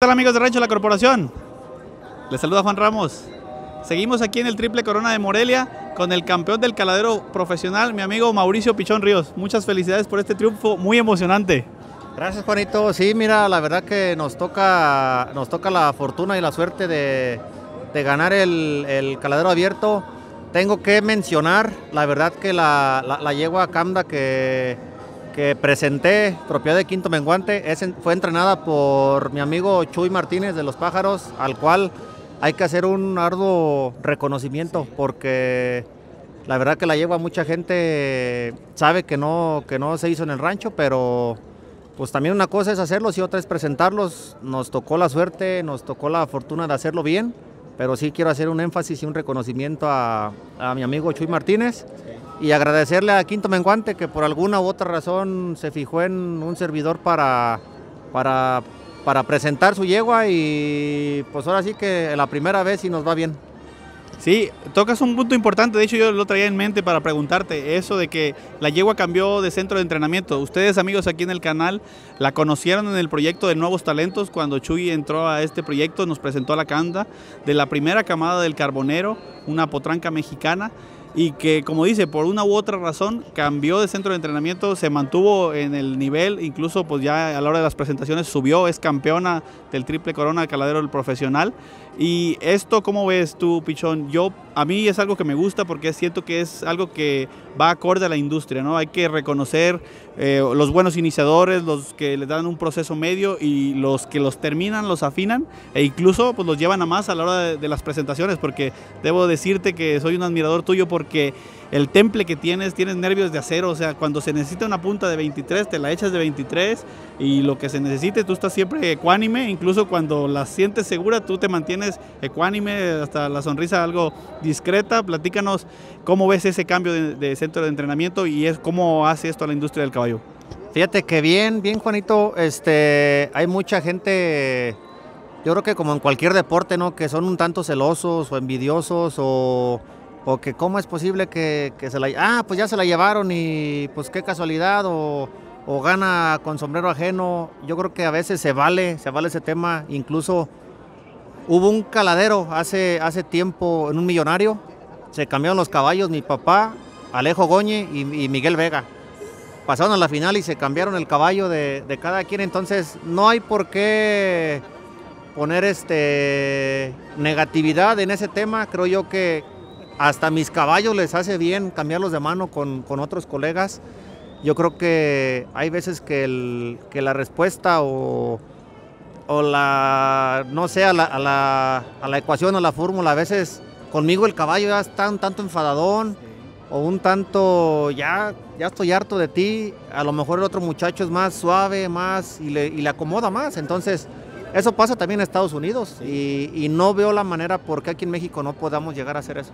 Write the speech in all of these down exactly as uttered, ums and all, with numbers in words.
tal, amigos de Rancho La Corporación? Les saluda Juan Ramos. Seguimos aquí en el Triple Corona de Morelia con el campeón del caladero profesional, mi amigo Mauricio Pichón Ríos. Muchas felicidades por este triunfo muy emocionante. Gracias, Juanito. Sí, mira, la verdad que nos toca, nos toca la fortuna y la suerte de, de ganar el, el caladero abierto. Tengo que mencionar, la verdad que la, la, la yegua Camda que, que presenté, propiedad de Quinto Menguante, es, fue entrenada por mi amigo Chuy Martínez de Los Pájaros, al cual hay que hacer un arduo reconocimiento, porque la verdad que la yegua mucha gente sabe que no, que no se hizo en el rancho, pero pues también una cosa es hacerlos y otra es presentarlos. Nos tocó la suerte, nos tocó la fortuna de hacerlo bien, pero sí quiero hacer un énfasis y un reconocimiento a, a mi amigo Chuy Martínez y agradecerle a Quinto Menguante que por alguna u otra razón se fijó en un servidor para, para, para presentar su yegua, y pues ahora sí que la primera vez y nos va bien. Sí, tocas un punto importante. De hecho, yo lo traía en mente para preguntarte eso de que la yegua cambió de centro de entrenamiento. Ustedes, amigos, aquí en el canal la conocieron en el proyecto de Nuevos Talentos. Cuando Chuy entró a este proyecto, nos presentó a la Camda de la primera camada del Carbonero, una potranca mexicana, y que, como dice, por una u otra razón cambió de centro de entrenamiento, se mantuvo en el nivel, incluso pues ya a la hora de las presentaciones subió, es campeona del Triple Corona de Caladero del Profesional. Y esto, ¿cómo ves tú, Pichón? Yo, a mí es algo que me gusta porque siento que es algo que va acorde a la industria, ¿no? Hay que reconocer eh, los buenos iniciadores, los que les dan un proceso medio y los que los terminan, los afinan e incluso pues los llevan a más a la hora de, de las presentaciones, porque debo decirte que soy un admirador tuyo porque el temple que tienes, tienes nervios de acero. O sea, cuando se necesita una punta de veintitrés, te la echas de veintitrés, y lo que se necesite, tú estás siempre ecuánime. Incluso cuando la sientes segura, tú te mantienes ecuánime, hasta la sonrisa algo discreta. Platícanos cómo ves ese cambio de, de centro de entrenamiento y es cómo hace esto a la industria del caballo. Fíjate que bien, bien, Juanito. Este, hay mucha gente, yo creo que como en cualquier deporte, ¿no?, que son un tanto celosos o envidiosos, o o que cómo es posible que, que se la... Ah, pues ya se la llevaron y pues qué casualidad, o, o gana con sombrero ajeno. Yo creo que a veces se vale, se vale ese tema. Incluso hubo un caladero hace, hace tiempo en un millonario, se cambiaron los caballos, mi papá, Alejo Goñe y, y Miguel Vega. Pasaron a la final y se cambiaron el caballo de, de cada quien, entonces no hay por qué poner este, negatividad en ese tema. Creo yo que hasta mis caballos les hace bien cambiarlos de mano con, con otros colegas. Yo creo que hay veces que, el, que la respuesta o, o la, no sé, a la, a, la, a la ecuación o la fórmula, a veces conmigo el caballo ya está un tanto enfadadón, o un tanto, ya, ya estoy harto de ti. A lo mejor el otro muchacho es más suave, más y le, y le acomoda más. Entonces, eso pasa también en Estados Unidos, y, y no veo la manera por qué aquí en México no podamos llegar a hacer eso.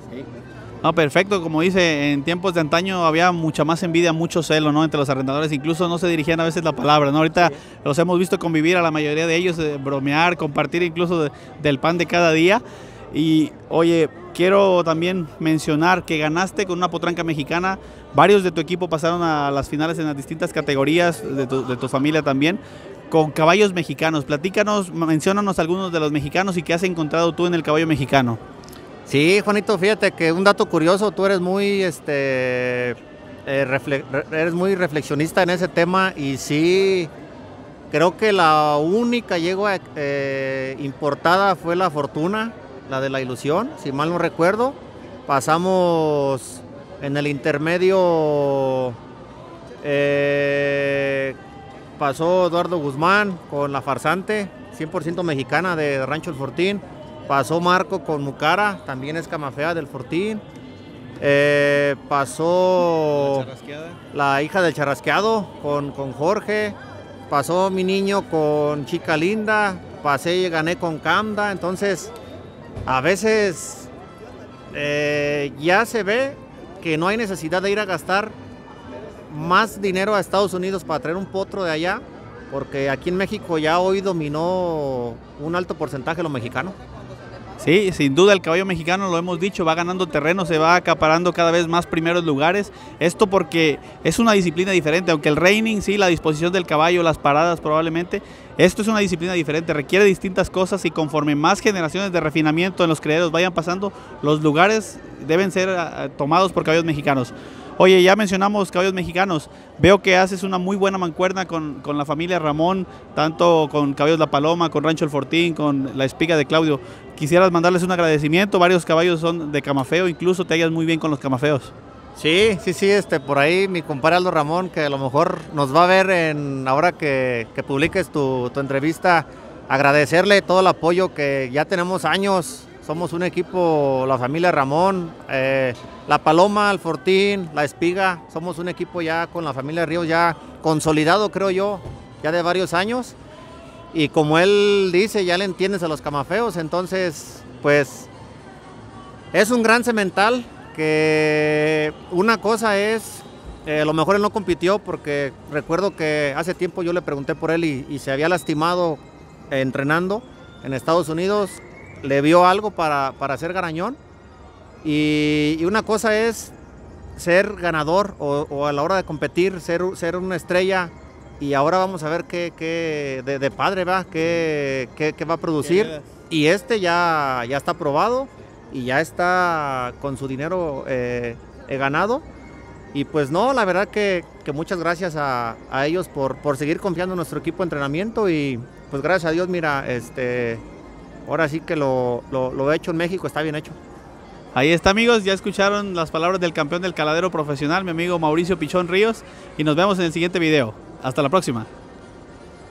No, perfecto. Como dice, en tiempos de antaño había mucha más envidia, mucho celo, ¿no?, entre los arrendadores. Incluso no se dirigían a veces la palabra, ¿no? Ahorita sí, los hemos visto convivir a la mayoría de ellos, eh, bromear, compartir incluso de, del pan de cada día. Y oye, quiero también mencionar que ganaste con una potranca mexicana. Varios de tu equipo pasaron a las finales en las distintas categorías, de tu, de tu familia también, con caballos mexicanos. Platícanos, menciónanos algunos de los mexicanos y qué has encontrado tú en el caballo mexicano. Sí, Juanito, fíjate que un dato curioso, tú eres muy, este, eh, refle eres muy reflexionista en ese tema, y sí, creo que la única yegua eh, importada fue la Fortuna, la de la Ilusión, si mal no recuerdo. Pasamos en el intermedio, eh, pasó Eduardo Guzmán con la Farsante, cien por ciento mexicana de Rancho El Fortín. Pasó Marco con Mucara, también es camafea del Fortín. Eh, pasó la, la hija del Charrasqueado con, con Jorge. Pasó mi niño con Chica Linda. Pasé y gané con Camda. Entonces, a veces eh, ya se ve que no hay necesidad de ir a gastar más dinero a Estados Unidos para traer un potro de allá, porque aquí en México ya hoy dominó un alto porcentaje lo mexicano. Sí, sin duda el caballo mexicano, lo hemos dicho, va ganando terreno, se va acaparando cada vez más primeros lugares. Esto porque es una disciplina diferente, aunque el reining, sí, la disposición del caballo, las paradas probablemente, Esto es una disciplina diferente, requiere distintas cosas y conforme más generaciones de refinamiento en los criaderos vayan pasando, los lugares deben ser uh, tomados por caballos mexicanos. Oye, ya mencionamos caballos mexicanos, veo que haces una muy buena mancuerna con, con la familia Ramón, tanto con Caballos La Paloma, con Rancho El Fortín, con La Espiga de Claudio. Quisieras mandarles un agradecimiento, varios caballos son de camafeo, incluso te hallas muy bien con los camafeos. Sí, sí, sí, este, por ahí mi compadre Aldo Ramón, que a lo mejor nos va a ver en ahora que, que publiques tu, tu entrevista, agradecerle todo el apoyo que ya tenemos años, somos un equipo, la familia Ramón, eh, La Paloma, El Fortín, La Espiga, somos un equipo ya con la familia Ríos ya consolidado, creo yo, ya de varios años, y como él dice, ya le entiendes a los camafeos, entonces, pues, es un gran semental, que una cosa es, eh, a lo mejor él no compitió porque recuerdo que hace tiempo yo le pregunté por él y, y se había lastimado eh, entrenando en Estados Unidos, le vio algo para, para ser garañón y, y una cosa es ser ganador o, o a la hora de competir, ser, ser una estrella y ahora vamos a ver qué, qué de, de padre va, qué, qué, qué va a producir y este ya, ya está probado. Y ya está con su dinero eh, eh, ganado. Y pues no, la verdad que, que muchas gracias a, a ellos por, por seguir confiando en nuestro equipo de entrenamiento. Y pues gracias a Dios, mira, este, ahora sí que lo, lo, lo hecho en México está bien hecho. Ahí está, amigos, ya escucharon las palabras del campeón del caladero profesional, mi amigo Mauricio Pichón Ríos. Y nos vemos en el siguiente video. Hasta la próxima.